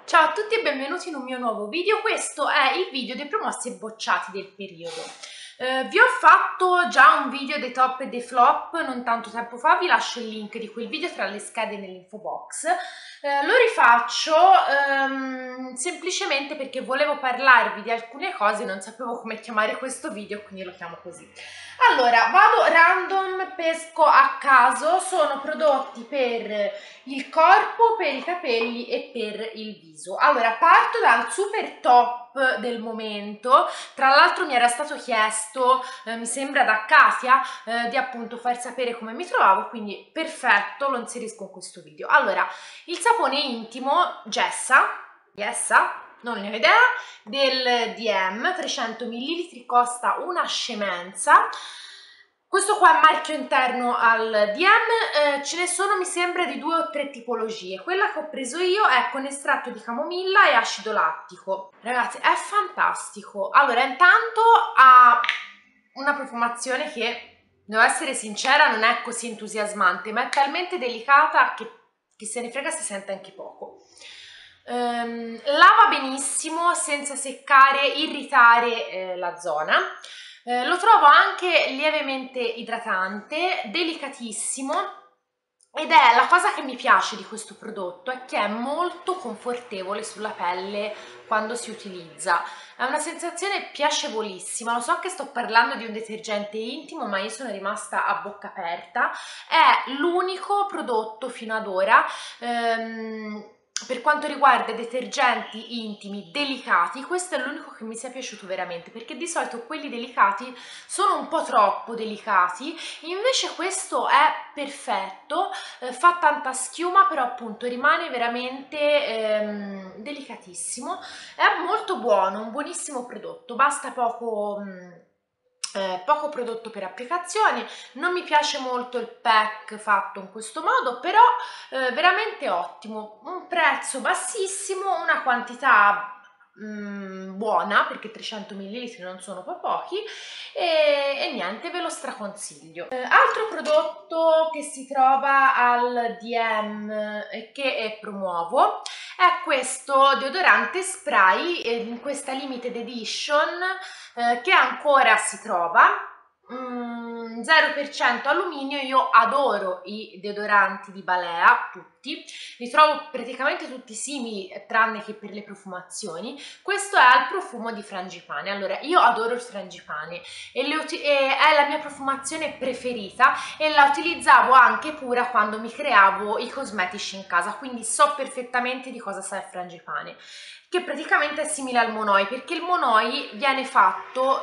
Ciao a tutti e benvenuti in un mio nuovo video. Questo è il video dei promossi e bocciati del periodo. Vi ho fatto già un video dei top e dei flop non tanto tempo fa, vi lascio il link di quel video tra le schede nell'info box. Lo rifaccio semplicemente perché volevo parlarvi di alcune cose, non sapevo come chiamare questo video, quindi lo chiamo così. Allora, vado random, pesco a caso, sono prodotti per il corpo, per i capelli e per il viso. Allora, parto dal super top del momento. Tra l'altro mi era stato chiesto, mi sembra da Katia, di appunto far sapere come mi trovavo, quindi perfetto, lo inserisco in questo video. Allora, il sapone intimo Jessa, non ne ho idea, del DM, 300 ml, costa una scemenza. Questo qua è marchio interno al DM, ce ne sono mi sembra di 2 o 3 tipologie. Quella che ho preso io è con estratto di camomilla e acido lattico. Ragazzi, è fantastico. Allora, intanto ha una profumazione che, devo essere sincera, non è così entusiasmante, ma è talmente delicata che se ne frega si sente anche poco. Lava benissimo senza seccare, irritare la zona. Lo trovo anche lievemente idratante, delicatissimo, ed è la cosa che mi piace di questo prodotto è che è molto confortevole sulla pelle quando si utilizza. È una sensazione piacevolissima. Lo so che sto parlando di un detergente intimo, ma io sono rimasta a bocca aperta. È l'unico prodotto fino ad ora per quanto riguarda i detergenti intimi delicati, questo è l'unico che mi sia piaciuto veramente, perché di solito quelli delicati sono un po' troppo delicati, invece questo è perfetto, fa tanta schiuma, però appunto rimane veramente delicatissimo, è molto buono, un buonissimo prodotto, basta poco prodotto per applicazioni. Non mi piace molto il pack fatto in questo modo, però veramente ottimo, un prezzo bassissimo, una quantità buona, perché 300 ml non sono pochi, e niente, ve lo straconsiglio. Altro prodotto che si trova al DM e che promuovo è questo deodorante spray in questa limited edition che ancora si trova, 0% alluminio. Io adoro i deodoranti di Balea, tutti, li trovo praticamente tutti simili tranne che per le profumazioni. Questo è al profumo di frangipane. Allora, io adoro il frangipane e è la mia profumazione preferita e la utilizzavo anche pura quando mi creavo i cosmetici in casa, quindi so perfettamente di cosa sa il frangipane, che praticamente è simile al Monoi, perché il Monoi viene fatto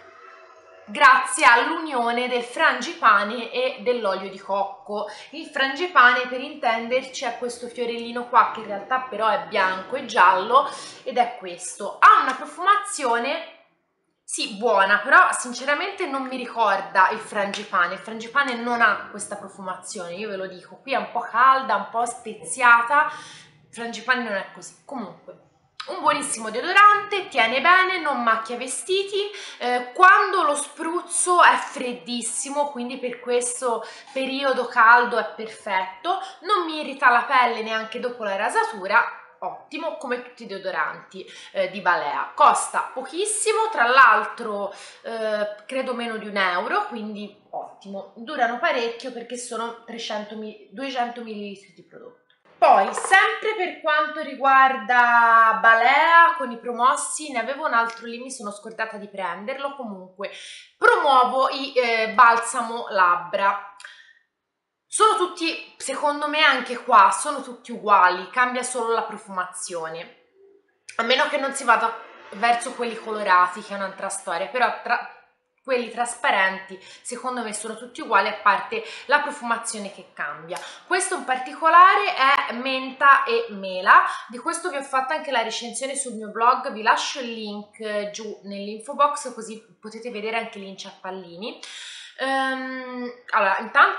grazie all'unione del frangipane e dell'olio di cocco. Il frangipane, per intenderci, è questo fiorellino qua che in realtà però è bianco e giallo, ed è questo. Ha una profumazione sì, buona, però sinceramente non mi ricorda il frangipane non ha questa profumazione, io ve lo dico, qui è un po' calda, un po' speziata, il frangipane non è così. Comunque, un buonissimo deodorante, tiene bene, non macchia vestiti, quando lo spruzzo è freddissimo, quindi per questo periodo caldo è perfetto, non mi irrita la pelle neanche dopo la rasatura. Ottimo, come tutti i deodoranti di Balea. Costa pochissimo, tra l'altro credo meno di €1, quindi ottimo. Durano parecchio perché sono 200 ml di prodotto. Poi, sempre per quanto riguarda Balea, con i promossi, ne avevo un altro lì, mi sono scordata di prenderlo. Comunque, promuovo i balsamo labbra. Sono tutti, secondo me anche qua, sono tutti uguali, cambia solo la profumazione, a meno che non si vada verso quelli colorati, che è un'altra storia, però quelli trasparenti secondo me sono tutti uguali, a parte la profumazione che cambia. Questo in particolare è menta e mela, di questo vi ho fatto anche la recensione sul mio blog, vi lascio il link giù nell'info box così potete vedere anche gli inciampallini. Allora, intanto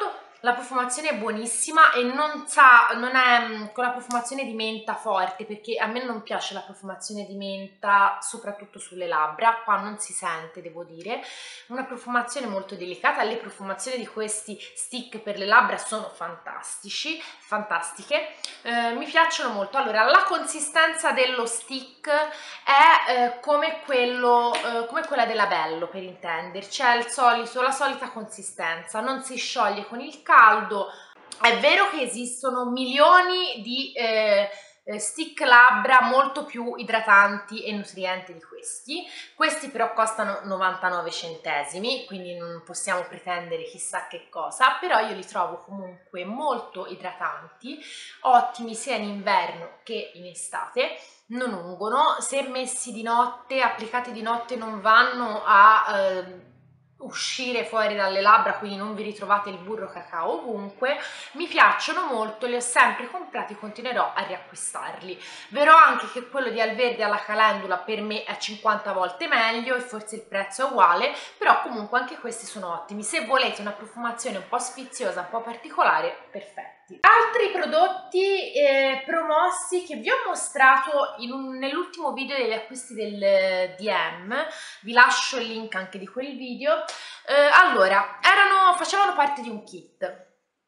La profumazione è buonissima e non è con la profumazione di menta forte, perché a me non piace la profumazione di menta, soprattutto sulle labbra, qua non si sente, devo dire. Una profumazione molto delicata, le profumazioni di questi stick per le labbra sono fantastiche, mi piacciono molto. Allora, la consistenza dello stick è come quella della Bello, per intenderci, è la solita consistenza, non si scioglie con il caldo. È vero che esistono milioni di stick labbra molto più idratanti e nutrienti di questi però costano 99 centesimi, quindi non possiamo pretendere chissà che cosa, però io li trovo comunque molto idratanti, ottimi sia in inverno che in estate, non ungono, se messi di notte, applicati di notte, non vanno a uscire fuori dalle labbra, quindi non vi ritrovate il burro cacao ovunque. Mi piacciono molto, li ho sempre comprati, continuerò a riacquistarli. Verrò anche che quello di Alverde alla calendula per me è 50 volte meglio e forse il prezzo è uguale, però comunque anche questi sono ottimi. Se volete una profumazione un po' sfiziosa, un po' particolare, perfetti. Altri prodotti promossi che vi ho mostrato nell'ultimo video degli acquisti del DM, vi lascio il link anche di quel video. Allora, facevano parte di un kit.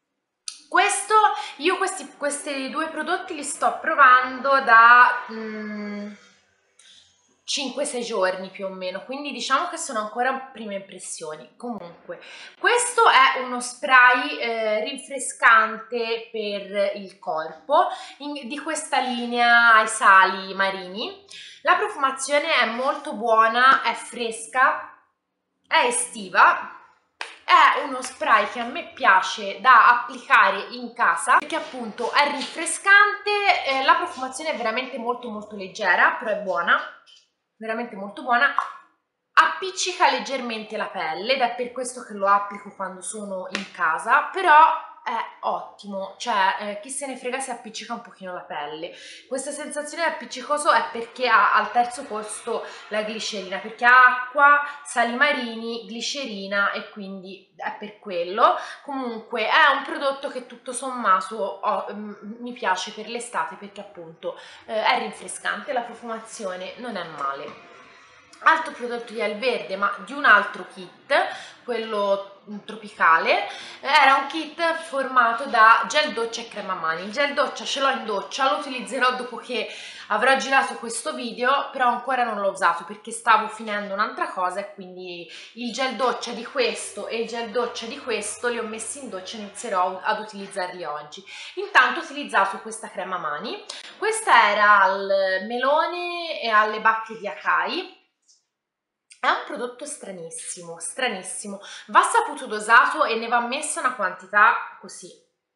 Io questi due prodotti li sto provando da 5-6 giorni più o meno, quindi diciamo che sono ancora prime impressioni. Comunque, questo è uno spray rinfrescante per il corpo di questa linea ai sali marini. La profumazione è molto buona, è fresca, è estiva. È uno spray che a me piace da applicare in casa perché appunto è rinfrescante, la profumazione è veramente molto molto leggera, però è buona, veramente molto buona, appiccica leggermente la pelle ed è per questo che lo applico quando sono in casa, però è ottimo, cioè chi se ne frega se appiccica un pochino la pelle. Questa sensazione di appiccicoso è perché ha al terzo posto la glicerina, perché ha acqua, sali marini, glicerina e quindi è per quello. Comunque è un prodotto che tutto sommato mi piace per l'estate perché appunto è rinfrescante, la profumazione non è male. Altro prodotto di Alverde, ma di un altro kit, quello tropicale, era un kit formato da gel doccia e crema mani. Il gel doccia ce l'ho in doccia, lo utilizzerò dopo che avrò girato questo video, però ancora non l'ho usato perché stavo finendo un'altra cosa e quindi il gel doccia di questo e il gel doccia di questo li ho messi in doccia e inizierò ad utilizzarli oggi. Intanto ho utilizzato questa crema mani, questa era al melone e alle bacche di acai. È un prodotto stranissimo, stranissimo, va saputo dosato e ne va messa una quantità così,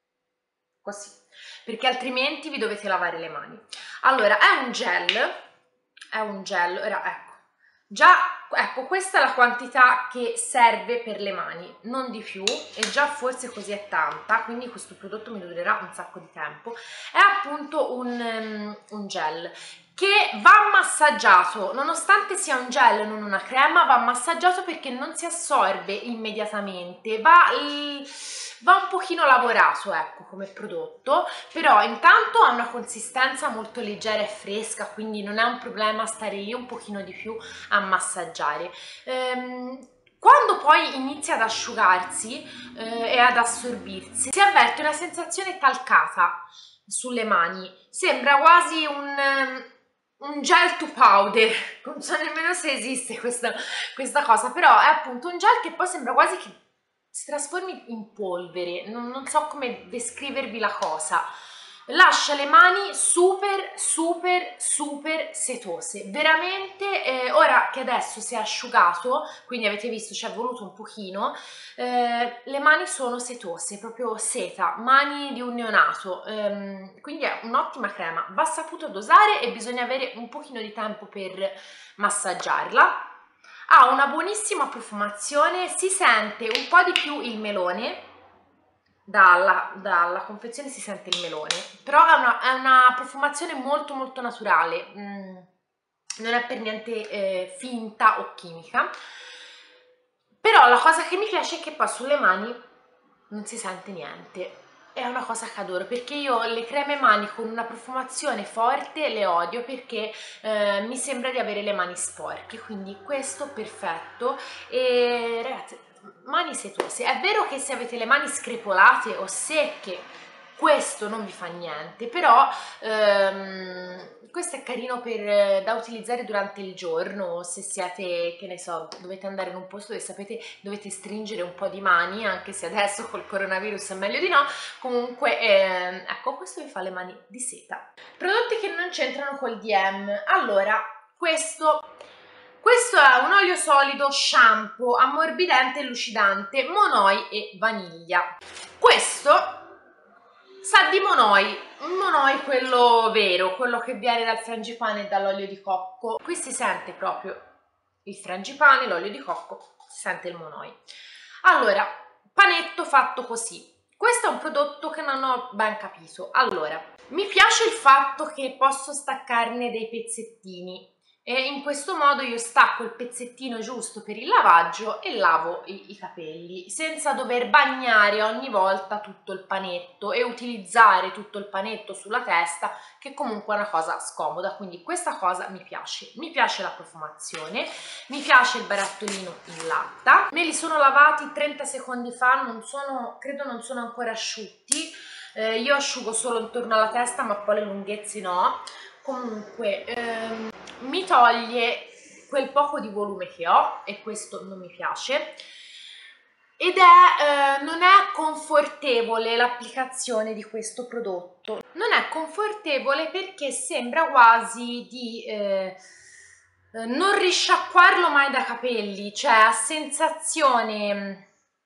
perché altrimenti vi dovete lavare le mani. Allora, è un gel, ecco, ecco, questa è la quantità che serve per le mani, non di più, e già forse così è tanta, quindi questo prodotto mi durerà un sacco di tempo. È appunto un gel che va massaggiato, nonostante sia un gel e non una crema, va massaggiato perché non si assorbe immediatamente, va un pochino lavorato, ecco, come prodotto, però intanto ha una consistenza molto leggera e fresca, quindi non è un problema stare lì un pochino di più a massaggiare. Quando poi inizia ad asciugarsi e ad assorbirsi, si avverte una sensazione talcata sulle mani, sembra quasi un gel to powder, non so nemmeno se esiste questa cosa, però è appunto un gel che poi sembra quasi che si trasformi in polvere, non so come descrivervi la cosa. Lascia le mani super setose, veramente, ora che adesso si è asciugato, quindi avete visto ci è voluto un pochino, le mani sono setose, proprio seta, mani di un neonato, quindi è un'ottima crema, va saputo dosare e bisogna avere un pochino di tempo per massaggiarla. Ha una buonissima profumazione, si sente un po' di più il melone, dalla confezione si sente il melone, però è una profumazione molto molto naturale, non è per niente finta o chimica. Però la cosa che mi piace è che poi sulle mani non si sente niente. È una cosa che adoro, perché io le creme mani con una profumazione forte le odio, perché mi sembra di avere le mani sporche, quindi questo perfetto. E ragazzi, mani setose, è vero che se avete le mani screpolate o secche questo non vi fa niente, però questo è carino da utilizzare durante il giorno, se siete, che ne so, dovete andare in un posto dove sapete dovete stringere un po' di mani, anche se adesso col coronavirus è meglio di no. Comunque ecco, questo vi fa le mani di seta. Prodotti che non c'entrano col DM. Allora, questo è un olio solido shampoo ammorbidente e lucidante, monoi e vaniglia. Questo sa di monoi quello vero, quello che viene dal frangipane e dall'olio di cocco. Qui si sente proprio il frangipane, l'olio di cocco, si sente il monoi. Allora, panetto fatto così. Questo è un prodotto che non ho ben capito. Allora, mi piace il fatto che posso staccarne dei pezzettini e in questo modo io stacco il pezzettino giusto per il lavaggio e lavo i capelli senza dover bagnare ogni volta tutto il panetto e utilizzare tutto il panetto sulla testa, che comunque è una cosa scomoda. Quindi questa cosa mi piace la profumazione, mi piace il barattolino in latta. Me li sono lavati 30 secondi fa, credo non sono ancora asciutti. Io asciugo solo intorno alla testa, ma poi le lunghezze no. Comunque mi toglie quel poco di volume che ho e questo non mi piace, ed non è confortevole l'applicazione di questo prodotto. Non è confortevole perché sembra quasi di non risciacquarlo mai da capelli, cioè ha sensazione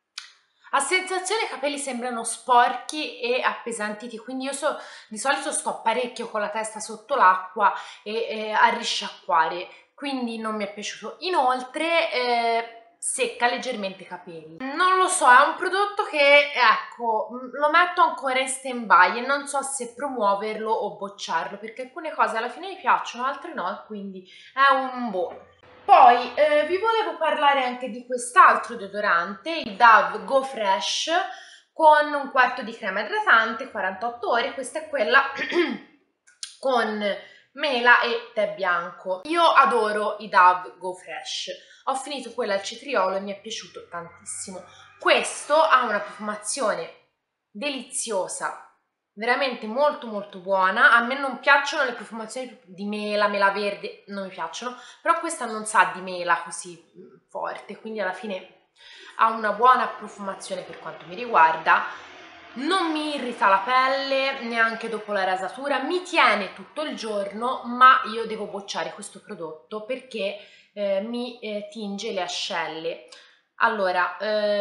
i capelli sembrano sporchi e appesantiti, quindi io di solito sto parecchio con la testa sotto l'acqua e a risciacquare, quindi non mi è piaciuto. Inoltre secca leggermente i capelli. Non lo so, è un prodotto che, ecco, lo metto ancora in stand by e non so se promuoverlo o bocciarlo, perché alcune cose alla fine mi piacciono, altre no, e quindi è un boh. Poi vi volevo parlare anche di quest'altro deodorante, il Dove Go Fresh, con un quarto di crema idratante, 48 ore. Questa è quella con mela e tè bianco. Io adoro i Dove Go Fresh, ho finito quella al cetriolo e mi è piaciuto tantissimo. Questo ha una profumazione deliziosa, veramente molto molto buona. A me non piacciono le profumazioni di mela verde, non mi piacciono, però questa non sa di mela così forte, quindi alla fine ha una buona profumazione per quanto mi riguarda. Non mi irrita la pelle neanche dopo la rasatura, mi tiene tutto il giorno, ma io devo bocciare questo prodotto perché mi tinge le ascelle. Allora,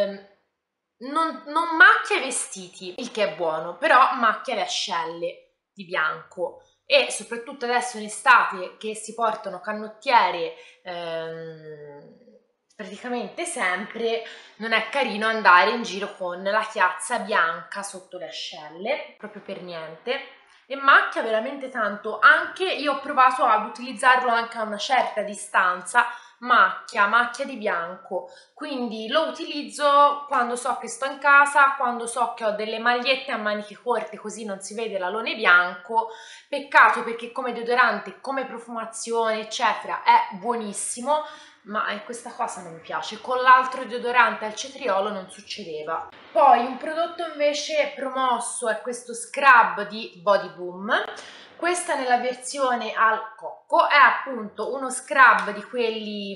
non macchia i vestiti, il che è buono, però macchia le ascelle di bianco, e soprattutto adesso in estate che si portano canottiere praticamente sempre, non è carino andare in giro con la chiazza bianca sotto le ascelle, proprio per niente, e macchia veramente tanto. Anche io ho provato ad utilizzarlo anche a una certa distanza, macchia di bianco, quindi lo utilizzo quando so che sto in casa, quando so che ho delle magliette a maniche corte, così non si vede l'alone bianco. Peccato, perché come deodorante, come profumazione eccetera è buonissimo, ma questa cosa non mi piace. Con l'altro deodorante al cetriolo non succedeva. Poi un prodotto invece promosso è questo scrub di Body Boom. Questa nella versione al cocco è appunto uno scrub di quelli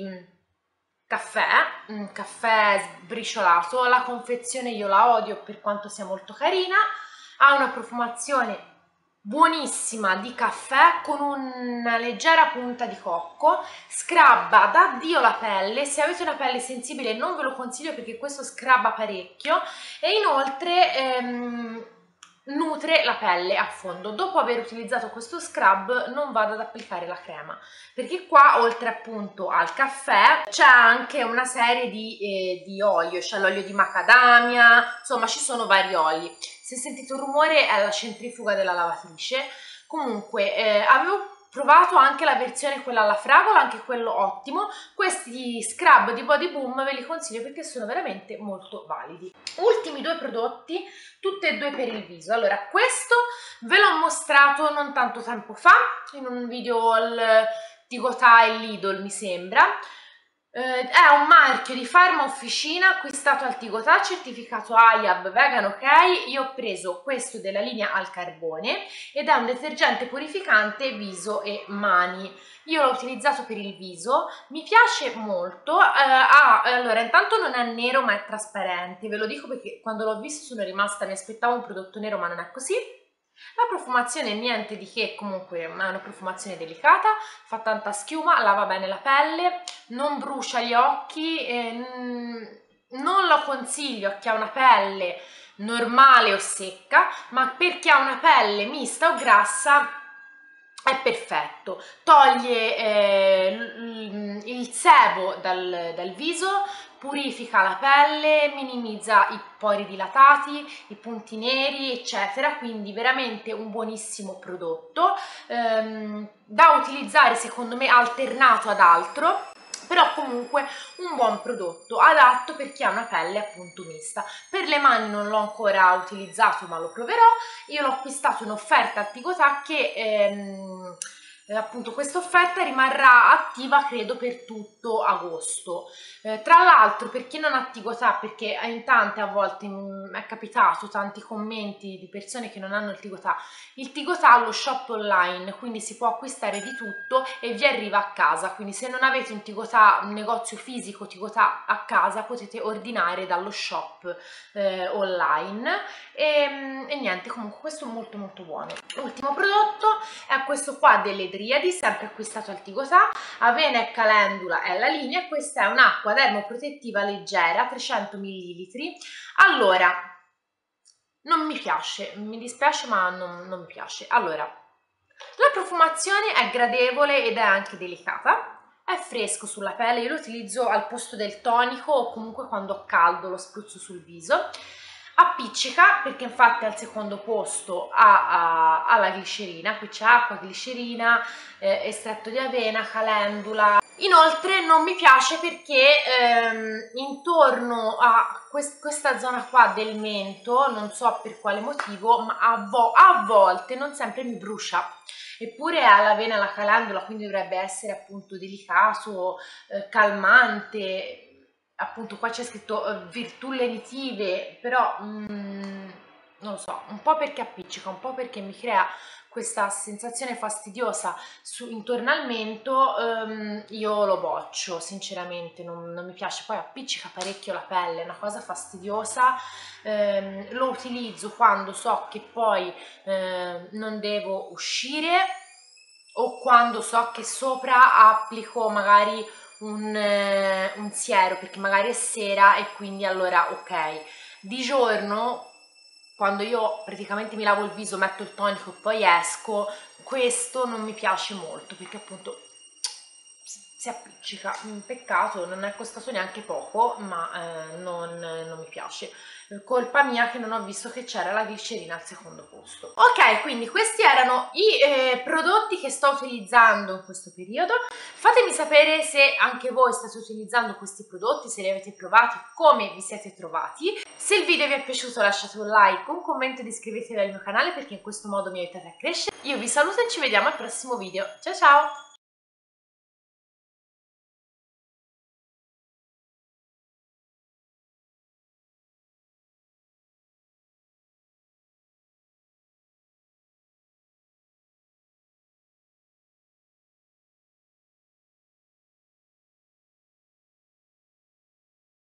caffè sbriciolato. La confezione io la odio per quanto sia molto carina, ha una profumazione buonissima di caffè con una leggera punta di cocco, scrabba da Dio la pelle. Se avete una pelle sensibile non ve lo consiglio perché questo scrabba parecchio, e inoltre nutre la pelle a fondo. Dopo aver utilizzato questo scrub non vado ad applicare la crema, perché qua oltre appunto al caffè c'è anche una serie di olio, c'è l'olio di macadamia, insomma ci sono vari oli. Se sentite un rumore è la centrifuga della lavatrice. Comunque avevo provato anche la versione quella alla fragola, anche quello ottimo. Questi scrub di Body Boom ve li consiglio perché sono veramente molto validi. Ultimi due prodotti, tutti e due per il viso. Allora, questo ve l'ho mostrato non tanto tempo fa in un video al Tigotà e Lidl, mi sembra. È un marchio di Farma Officina acquistato al Tigotà, certificato AIAB vegan, ok? Io ho preso questo della linea al carbone ed è un detergente purificante viso e mani. Io l'ho utilizzato per il viso, mi piace molto. Allora, intanto non è nero ma è trasparente, ve lo dico perché quando l'ho visto sono rimasta, mi aspettavo un prodotto nero ma non è così. La profumazione niente di che, comunque è una profumazione delicata, fa tanta schiuma, lava bene la pelle, non brucia gli occhi, non lo consiglio a chi ha una pelle normale o secca, ma per chi ha una pelle mista o grassa è perfetto. Toglie il sebo dal viso, purifica la pelle, minimizza i pori dilatati, i punti neri, eccetera, quindi veramente un buonissimo prodotto da utilizzare secondo me alternato ad altro, però comunque un buon prodotto adatto per chi ha una pelle appunto mista. Per le mani non l'ho ancora utilizzato ma lo proverò. Io l'ho acquistato in offerta a Tigotà che appunto questa offerta rimarrà attiva credo per tutto agosto. Tra l'altro per chi non ha Tigotà, perché in tante a volte è capitato tanti commenti di persone che non hanno il Tigotà ha lo shop online, quindi si può acquistare di tutto e vi arriva a casa, quindi se non avete un Tigotà, un negozio fisico Tigotà a casa, potete ordinare dallo shop online e niente, comunque questo è molto molto buono. L'ultimo prodotto è questo qua delle Driadi, sempre acquistato al Tigotà, avena e calendula è la linea. Questa è un'acqua dermoprotettiva leggera 300 ml. Allora, non mi piace, mi dispiace ma non mi piace. Allora, la profumazione è gradevole ed è anche delicata, è fresco sulla pelle, io lo utilizzo al posto del tonico o comunque quando ho caldo lo spruzzo sul viso. Appiccica perché infatti al secondo posto ha la glicerina, qui c'è acqua, glicerina, estratto di avena, calendula. Inoltre non mi piace perché intorno a questa zona qua del mento, non so per quale motivo, ma a volte, non sempre, mi brucia. Eppure ha l'avena e la calendula, quindi dovrebbe essere appunto delicato, calmante. Appunto qua c'è scritto virtù lenitive, però non lo so, un po' perché appiccica, un po' perché mi crea questa sensazione fastidiosa intorno al mento, io lo boccio, sinceramente non mi piace, poi appiccica parecchio la pelle, è una cosa fastidiosa. Lo utilizzo quando so che poi non devo uscire o quando so che sopra applico magari un siero perché magari è sera e quindi allora ok. Di giorno, quando io praticamente mi lavo il viso, metto il tonico e poi esco, questo non mi piace molto perché appunto si appiccica. Un peccato, non è costato neanche poco, ma non mi piace. Colpa mia che non ho visto che c'era la glicerina al secondo posto. Ok, quindi questi erano i prodotti che sto utilizzando in questo periodo. Fatemi sapere se anche voi state utilizzando questi prodotti, se li avete provati, come vi siete trovati. Se il video vi è piaciuto lasciate un like, un commento ed iscrivetevi al mio canale perché in questo modo mi aiutate a crescere. Io vi saluto e ci vediamo al prossimo video. Ciao ciao!